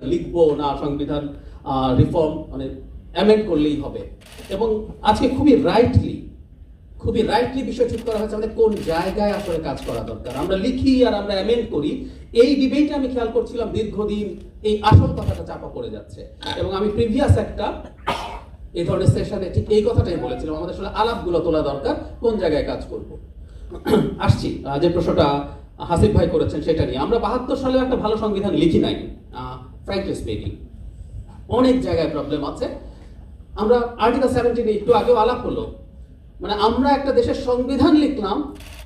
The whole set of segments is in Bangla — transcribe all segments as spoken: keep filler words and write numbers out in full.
লিখবো না সংবিধান রিফর্ম মানে অ্যামেন্ড করলেই হবে। এবং আজকে খুবই রাইটলি খুবই রাইটলি বিষয় ঠিক করা হয়েছে আমাদের কোন জায়গায় আসলে কাজ করা দরকার। আমরা লিখি আর আমরা অ্যামেন্ড করি, এই ডিবেটে আমি খেয়াল করছিলাম দীর্ঘদিন এই আসল কথাটা চাপা পড়ে যাচ্ছে। এবং আমি প্রিভিয়াস একটা এই ধরনের সেশনে ঠিক এই কথাটাই বলেছিলাম, আমাদের আসলে আলাপগুলো তোলা দরকার, কোন জায়গায় কাজ করব। আসছি যে প্রশ্নটা হাসিফ ভাই করেছেন সেটা নিয়ে। আমরা বাহাত্তর সালে একটা ভালো সংবিধান লিখি নাই, ফ্র্যাঙ্কলি স্পিকিং। অনেক জায়গায় প্রবলেম আছে। আমরা আর্টিকেল সেভেন্টিন একটু আগেও আলাপ হলো, মানে আমরা একটা দেশের সংবিধান লিখলাম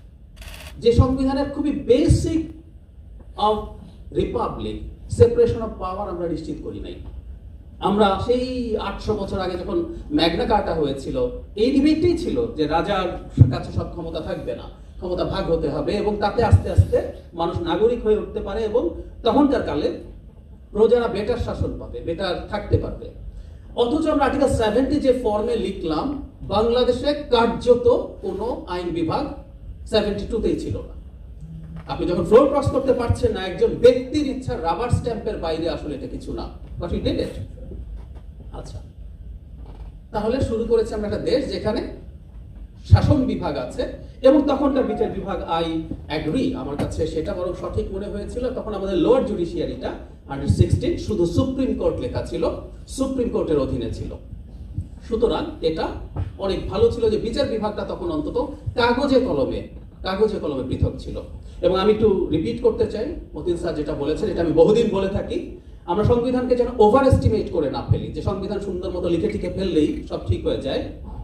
যে সংবিধানের খুবই basic of republic separation of power আমরা নিশ্চিত করি নাই। আমরা সেই আটশো বছর আগে যখন ম্যাগনা কার্টা হয়েছিল, এই ডিবেটটাই ছিল যে রাজার কাছে সব ক্ষমতা থাকবে না, ক্ষমতা ভাগ হতে হবে এবং তাতে আস্তে আস্তে মানুষ নাগরিক হয়ে উঠতে পারে এবং তখনকার কালে প্রজারা বেটার শাসন পাবে, বেটার থাকতে পারবে। অথচ আমরা আর্টিকেল সেভেন্টি যে ফর্মে লিখলাম, বাংলাদেশে কার্যত কোনো আইন বিভাগ সেভেন্টি টুতেই ছিল না। আপনি যখন ফ্লোর ক্রস করতে পারছেন না, একজন ব্যক্তির ইচ্ছা রাবার স্ট্যাম্পের বাইরে আসলে এটা কিছু না। But we did it. আচ্ছা, তাহলে শুরু করেছে আমরা একটা দেশ যেখানে শাসন বিভাগ আছে এবং তখনকার বিচার বিভাগ, আই অ্যাগ্রি, আমার কাছে সেটা বরং সঠিক মনে হয়েছিল। তখন আমাদের লোয়ার জুডিশিয়ারিটা আন্ডার সিক্সটিন শুধু সুপ্রিম কোর্ট লেখা ছিল, সুপ্রিম কোর্টের অধীনে ছিল। সুতরাং এটা অনেক ভালো ছিল যে বিচার বিভাগটা তখন অন্তত কাগজে কলমে কাগজে কলমে পৃথক ছিল। এবং আমি একটু রিপিট করতে চাই, মতিন স্যার যেটা বলেছেন, এটা আমি বহুদিন বলে থাকি, আমরা সংবিধানকে যেন ওভার এস্টিমেট করে না ফেলি, যে সংবিধান সুন্দর মতো লিখে টিকে ফেললেই সব ঠিক হয়ে যায়।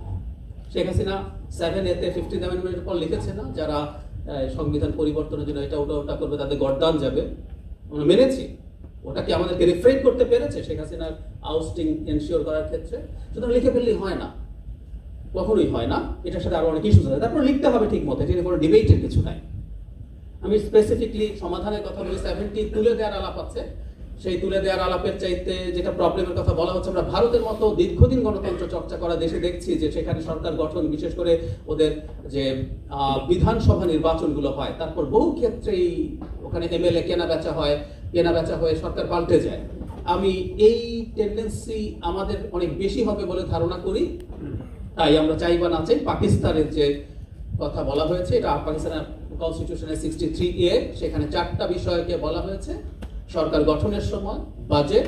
শেখ হাসিনা সেভেন এতে ফিফটিন অ্যামেন্ডমেন্টের পর লিখেছে না, যারা সংবিধান পরিবর্তনের জন্য এটা ওটা ওটা করবে তাদের গর্দান যাবে। আমরা মেনেছি, ওটা কি আমাদেরকে রিফ্রেন করতে পেরেছে শেখ হাসিনার আউস্টিং এনশিওর করার ক্ষেত্রে? সুতরাং লিখে ফেললেই হয় না, কখনোই হয় না। এটার সাথে আরো অনেক ইস্যু আছে, তারপর লিখতে হবে ঠিক মতো, এটা কোনো ডিবেটের কিছু নাই। আমি স্পেসিফিকলি সমাধানের কথা বলি, সেভেন্টি তুলে দেওয়ার আলাপ আছে। সেই তুলে দেওয়ার আলাপের চাইতে যেটা প্রবলেমের কথা বলা হচ্ছে, আমরা ভারতের মতো দীর্ঘদিন গণতন্ত্র চর্চা করা দেশে দেখছি যে সেখানে সরকার গঠন, বিশেষ করে ওদের যে বিধানসভা নির্বাচনগুলো হয়, তারপর বহু ক্ষেত্রেই ওখানে এমএলএ কেনা বেচা হয়, কেনা বেচা হয়ে সরকার পাল্টে যায়। আমি এই টেন্ডেন্সি আমাদের অনেক বেশি হবে বলে ধারণা করি। তাই আমরা চাই বা না চাই, পাকিস্তানের যে কথা বলা হয়েছে, এটা পাকিস্তানের কনস্টিটিউশনের সিক্সটি থ্রি এ, সেখানে চারটা বিষয়কে বলা হয়েছে: সরকার গঠনের সময়, বাজেট,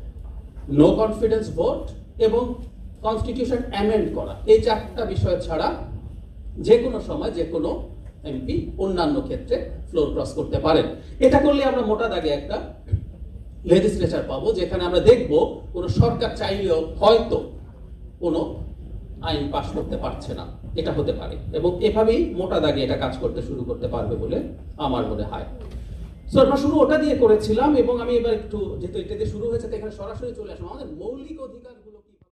নো কনফিডেন্স ভোট এবং কনস্টিটিউশন অ্যামেন্ড করা। এই চারটা বিষয় ছাড়া যে কোনো সময় যে কোনো এমপি অন্যান্য ক্ষেত্রে ফ্লোর ক্রস করতে পারেন। এটা করলে আমরা মোটা দাগে একটা লেজিসলেচার পাবো, যেখানে আমরা দেখব কোনো সরকার চাইলেও হয়তো কোনো আইন পাস করতে পারছে না, এটা হতে পারে। এবং এভাবেই মোটা দাগে এটা কাজ করতে শুরু করতে পারবে বলে আমার মনে হয়। সো আমরা শুরু ওটা দিয়ে করেছিলাম এবং আমি এবার একটু, যেহেতু এটা দিয়ে শুরু হয়েছে, এখানে সরাসরি চলে আসলাম আমাদের মৌলিক অধিকার।